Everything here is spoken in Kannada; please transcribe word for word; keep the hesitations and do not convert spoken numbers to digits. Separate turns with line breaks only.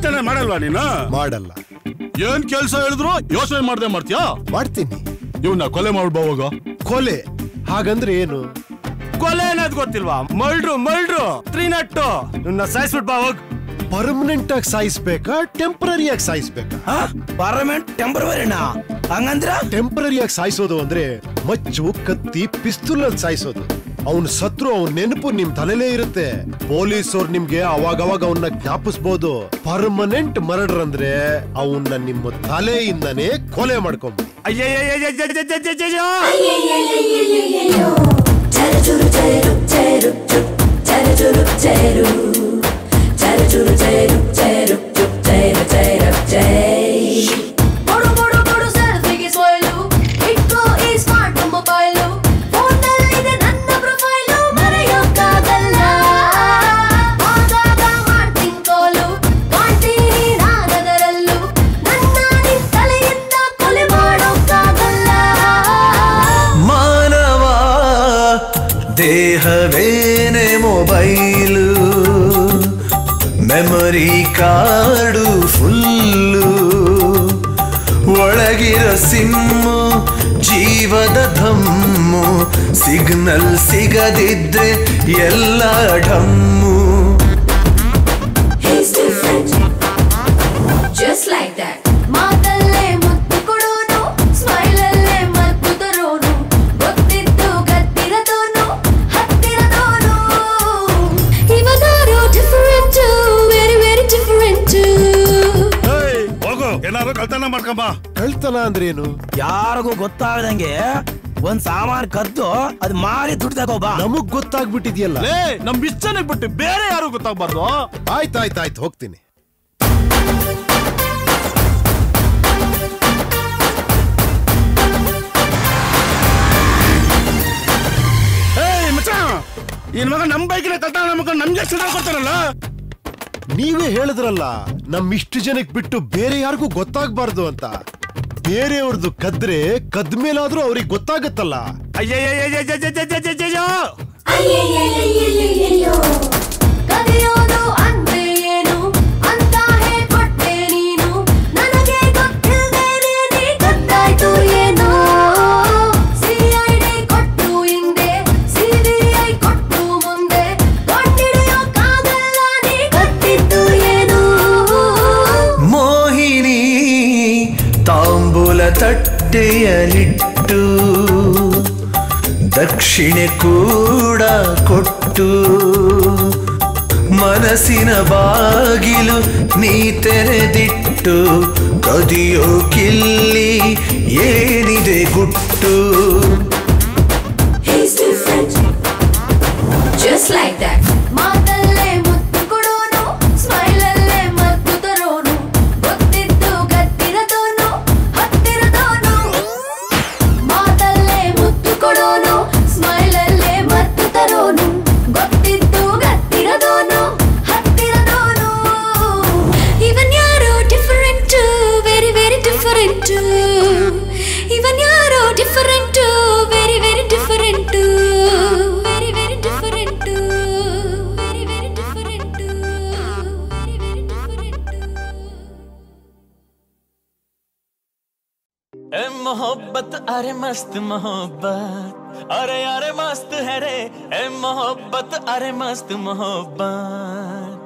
ಯೋಚನೆ ಮಾಡಲ್ವಾ ನೀನು?
ಮಾಡಲ್ಲ.
ಏನ್ ಕೆಲ್ಸ ಹೇಳಿದ್ರು ಯೋಚನೆ ಮಾಡ್ದೆ ಮಾಡ್ತೀಯಾ?
ಮಾಡ್ತೀನಿ.
ಇವನ್ನ ಕೊಲೆ ಮಾಡ್ಬೋವಾಗ.
ಕೊಲೆ ಹಾಗಂದ್ರೆ ಏನು?
ಕೊಲೆ ಅನ್ನೋದು ಗೊತ್ತಿಲ್ವಾ? ಮಲ್ಡ್ರು ಮಲ್ಡ್ರು ತ್ರೀನಟ್ಟು ಇವನ್ನ ಸಾಯಿಸ್ಬಿಟ್ ಬಾ ಹೋಗ್.
ಪರ್ಮನೆಂಟ್ ಆಗಿ ಸಾಯಿಸ್ಬೇಕಾ ಟೆಂಪರರಿ ಆಗಿ ಸಾಯಿಸ್ಬೇಕಾ?
ಪರ್ಮನೆಂಟ್ ಟೆಂಪರರಿನಾ? ಹಂಗಂದ್ರ
ಟೆಂಪರರಿ ಆಗಿ ಸಾಯಿಸೋದು ಅಂದ್ರೆ ಮಚ್ಚು ಕತ್ತಿ ಪಿಸ್ತೂಲ್ ಅಲ್ಲಿ ಸಾಯಿಸೋದು. ಅವನ್ ಸತ್ರು ಅವನ್ ನೆನಪು ನಿಮ್ ತಲೆಲೇ ಇರುತ್ತೆ. ಪೊಲೀಸವ್ರು ನಿಮ್ಗೆ ಅವಾಗವಾಗ ಅವನ್ನ ಜ್ಞಾಪಿಸ್ಬೋದು. ಪರ್ಮನೆಂಟ್ ಮರ್ಡರ್ ಅಂದ್ರೆ ಅವನ್ನ ನಿಮ್ಮ ತಲೆಯಿಂದನೇ ಕೊಲೆ ಮಾಡ್ಕೊಂಬ.
ದೇಹವೇನೆ ಮೊಬೈಲು, ಮೆಮೊರಿ ಕಾರ್ಡು ಫುಲ್ಲು, ಒಳಗಿರೋ ಸಿಮ್ಮು ಜೀವದ ಧಮ್ಮು, ಸಿಗ್ನಲ್ ಸಿಗದಿದ್ರೆ ಎಲ್ಲ ಢಮ್ಮು.
Just like that. ಮಾತಲ್ಲೇ ಮುತ್ತು ಕೊಡೋನು, ಸ್ಮೈಲಲ್ಲೇ ಮದ್ದು ತರೋನು, ಗೊತ್ತಿದ್ದು ಗತ್ತಿರದೋನು, ಹತ್ತಿರದೋನು. ಇವನಾರೋ ಡಿಫರೆಂಟ್, ವೆರಿ ವೆರಿ ಡಿಫರೆಂಟ್.
ಹೋಗು, ಏನಾದ್ರು ಕಳ್ತನ ಮಾಡ್ಕೊಂಬ.
ಕಳ್ತನ ಅಂದ್ರೆ ಏನು?
ಯಾರಿಗೂ ಗೊತ್ತಾಗದಂಗೆ ಒಂದ್ ಸಾಮಾನ್ ಕದ್ದು ಅದ್ ಮಾರಿ ದುಡ್ಡು ತಗೋಬಾ.
ನಮಗ್ ಗೊತ್ತಾಗ್ಬಿಟ್ಟಿದ್ಯಲ್ಲ.
ನಮ್ ಇಷ್ಟನೇ ಬಿಟ್ಟು ಬೇರೆ ಯಾರು ಗೊತ್ತಾಗ್ಬಾರ್ದು.
ಆಯ್ತಾಯ್ತಾಯ್ತು ಹೋಗ್ತೀನಿ.
ಇನ್ ಮಗ ನಮ್ ಬೈಕಿನ ಕಳ್ತನ ನಮಗ ನಮ್ಗೆ ಸಿದ್ಧ ಕೊಡ್ತಾರಲ್ಲ.
ನೀವೇ ಹೇಳಿದ್ರಲ್ಲ ನಮ್ ಇಷ್ಟು ಜನಕ್ಕೆ ಬಿಟ್ಟು ಬೇರೆ ಯಾರಿಗೂ ಗೊತ್ತಾಗ್ಬಾರ್ದು ಅಂತ. ಬೇರೆಯವ್ರದ್ದು ಕದ್ರೆ ಕದ್ಮೇಲಾದ್ರೂ ಅವ್ರಿಗೆ ಗೊತ್ತಾಗತ್ತಲ್ಲ.
ಕದಿಯೋದು ಅಂದ್ರೆ ಏನು ಅಂತ ಹೇಳ್ಕೊಟ್ಟೆ ನೀನು, ನನಗೆ ಗೊತ್ತಿಲ್ದೇನೆ ನೀ ಗೊತ್ತಾಯ್ತು ಏನೋ. ಸಿಐಡಿ ಕೊಟ್ಟು ಹಿಂದೆ, ಸಿಬಿಐ ಕೊಟ್ಟು ಮುಂದೆ, ಕೊಂಡಿಡಿಯೋಕ್ಕಾಗಲ್ಲ ನೀ ಗೊತ್ತಿತ್ತು ಏನು.
ಮೋಹಿನಿ ತಾಂಬೂಲ ತಟ್ಟೆಯಲಿಟ್ಟು ದಕ್ಷಿಣೆ ಕೂಡ ಕೊಟ್ಟು, ಮನಸ್ಸಿನ ಬಾಗಿಲು ನೀ ತೆರೆದಿಟ್ಟು, ಕದಿಯೋ ಕಿಲ್ಲಿ ಏನಿದೆ ಗುಟ್ಟು.
Just like that. ಮಾತಲ್ಲೇ ಮುತ್ತು ಕೊಡೋನು, ಸ್ಮೈಲಲ್ಲೇ ಮದ್ದು ತರೋನು, ಗೊತ್ತಿದ್ದು ಗತ್ತಿರದೋನು, ಹತ್ತಿರದೋನು. ಮಾತಲ್ಲೇ ಮುತ್ತು ಕೊಡೋನು, ಸ್ಮೈಲಲ್ಲೇ ಮದ್ದು ತರೋನು, ಗೊತ್ತಿದ್ದು ಗತ್ತಿರದೋನು, ಹತ್ತಿರದೋನು. ಇವನ್ ಯಾರೋ ಡಿಫರೆಂಟ್, ವೆರಿ ವೆರಿ ಡಿಫರೆಂಟ್. ಇವನ್ ಯಾರೋ different, very very different. Very very different, very very different, very very different.
ए मोहब्बत अरे मस्त मोहब्बत, अरे अरे मस्त है रे ए मोहब्बत, अरे मस्त मोहब्बत.